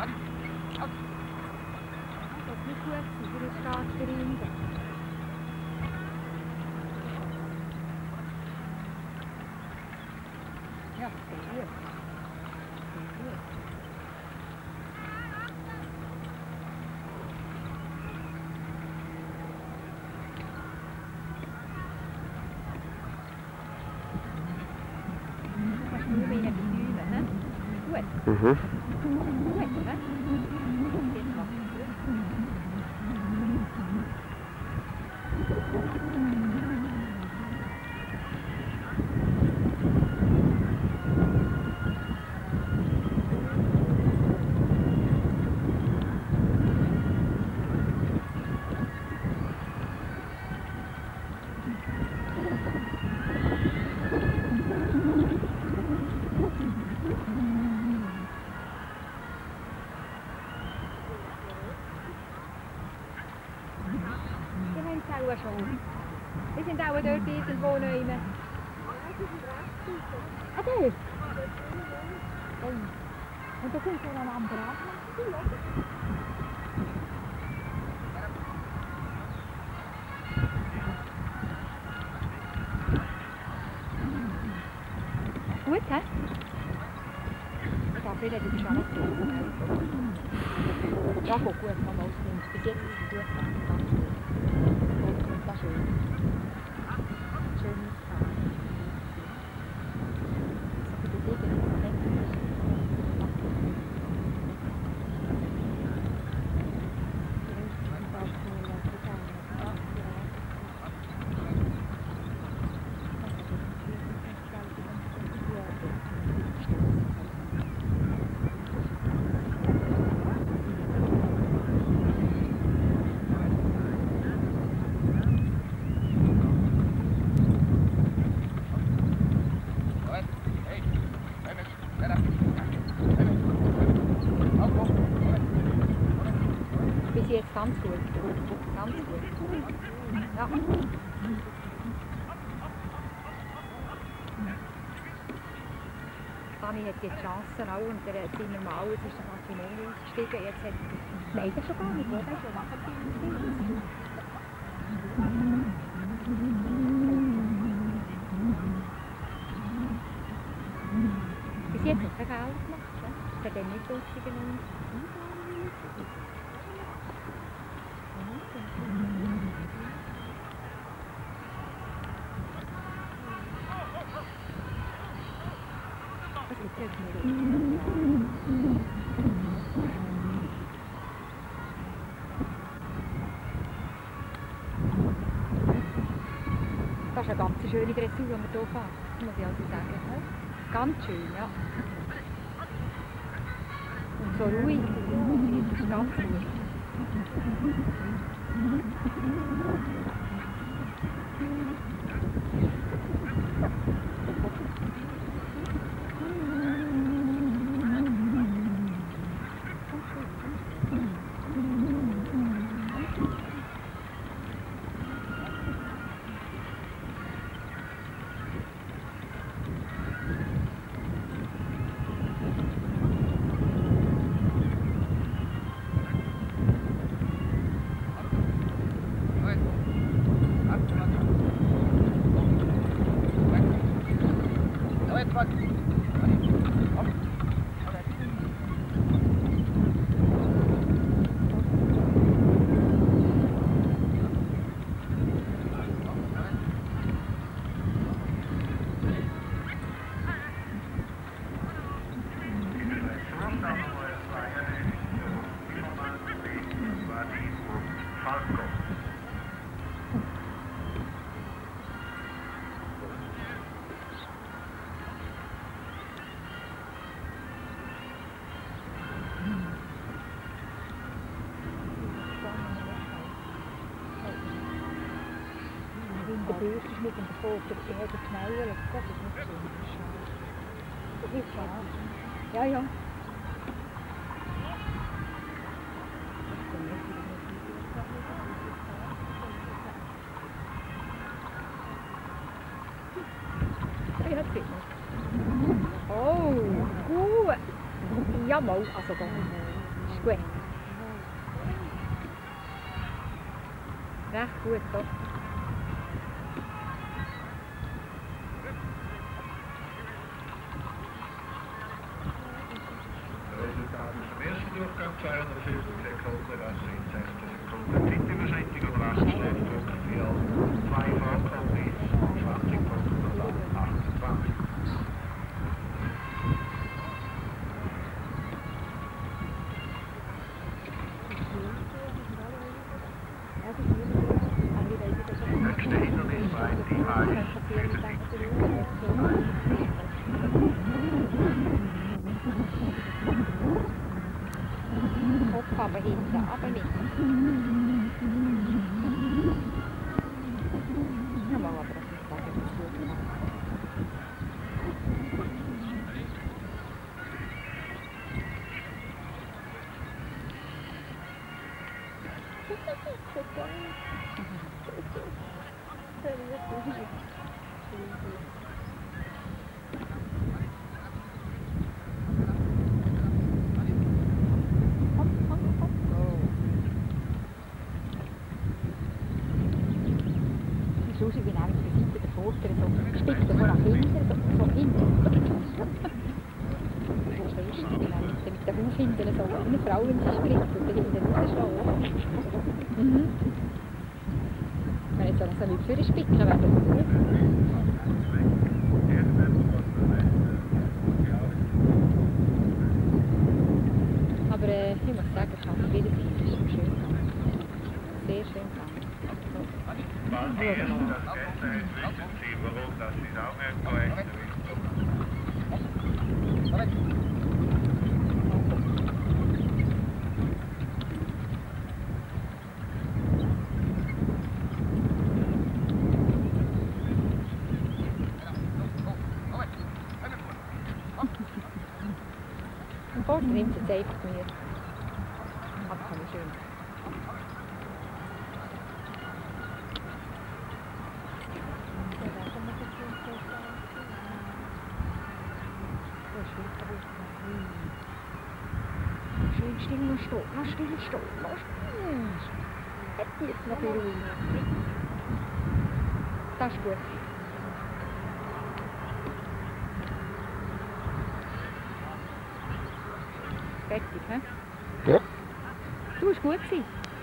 Das ist nicht gut für den starken Rinde. Ja, sehr gut. Sehr gut. Du kannst nur mehr besäulen, hä? Gut. Gut, hä? Jetzt machst du es gut. Wir schon. Wir sind auch dort irgendwo neu. Ah, dort? Oh. Und da kommt noch ein anderer ab. Gut, hä? Dafür hätte ich schon nicht gut. Ja, gut, man muss nicht. Bis jetzt ist es gut. Das ist schön. Schönes Tag. So viel Bewegung im Moment. Bis jetzt ganz gut. Ganz gut. Ja. Fanny hat jetzt Chancen auch und der Zimmer mal, es ist der Martinelli ausgestiegen. Jetzt hat nein, das schon gar nicht, oder? Das ist schon nachher bis jetzt hat er Geld gemacht. Das hat er nicht ausgenommen. Das ist eine ganz schöne Dressur, die wir hier fahren, muss ich also sagen. Ganz schön, ja. Und so ruhig, das ist ganz ruhig. Der Bürste ist mit dem Foto, die hat schneller, das ist nicht schön. Das ist schade. Ja, ja. Ja, das geht nicht. Oh, gut. Ja, mal. Also, dann. Ist gut. Recht gut, doch. Resultat aus dem ersten Durchgang 250 Sekunden, also in 16 Sekunden Zeitüberschreitung und Rastschrift drücken wir 2 Vorkommis, 20 Punkte und dann 28. Nächste Hindernis bei die Eis. Kopf aber hinten, aber nicht. Ja, mal aber das ist sagen, das ist gut gemacht. Schau, wie nämlich die Seite der Vorder so gespickt, so nach hinten, so hinten. So schwierig, mit den Haus hinten so, eine Frau, wenn sie springt und hinten rausschlägt. Wenn jetzt alles so nicht für spicken, wäre das gut. Aber ich muss sagen, ich habe wieder Seite, ist schön gegangen. Sehr schön gegangen. Was die erste, das Gäste wissen Sie, warum das ist auch nicht korrekt. Und vorne nimmt es jetzt einfach mir. Aber kann ich schön. Schön still noch stehen, noch still stehen, noch still. Jetzt jetzt noch ruhig. Das ist gut. Fertig, hä? Ja. Du, ist gut gewesen.